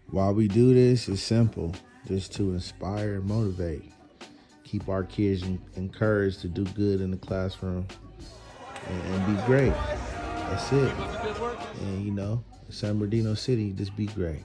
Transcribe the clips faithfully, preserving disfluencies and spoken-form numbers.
Why we do this is simple, just to inspire and motivate. Keep our kids encouraged to do good in the classroom and, and be great. That's it. And you know, San Bernardino City, just be great.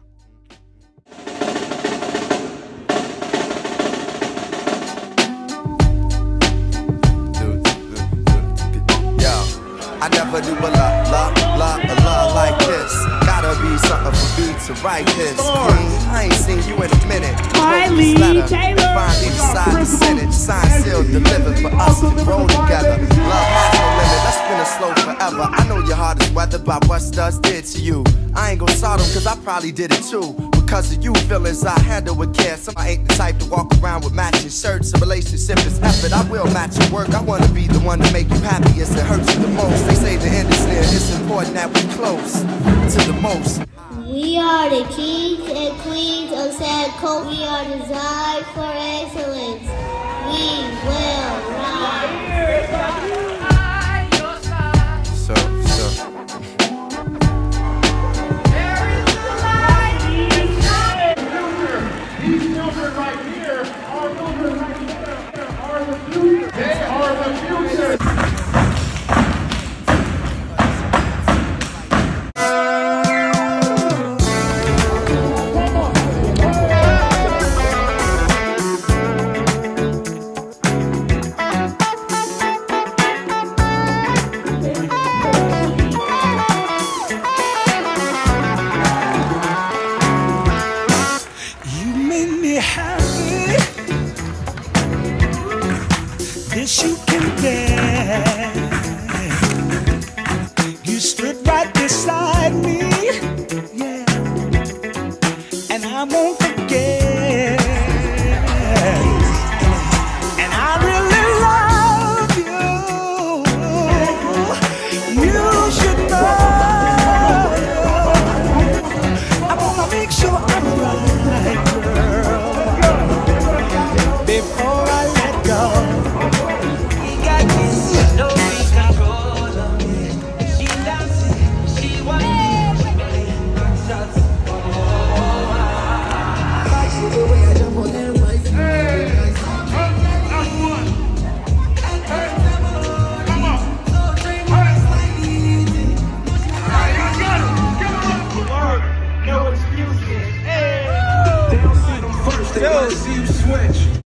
I never knew a love, love, love, a love like this. Gotta be something for me to write this. Queen, I ain't seen you in a minute. Kylie Taylor. Finally decide to send it. Signed, sealed, delivered for us to grow together. Love has no limit, let's spin it slow forever. I know your heart is weathered by what studs did to you. I ain't gon' sort them cause I probably did it too. Because of you, feelings I handle with care. Some I ain't the type to walk around with matching shirts. A relationship is effort, I will match your work. I wanna be the one to make you happiest. It hurts you the most. They say the end is near. It's important that we close to the most. We are the kings and queens of San Coast. We are designed for excellence. We will rise.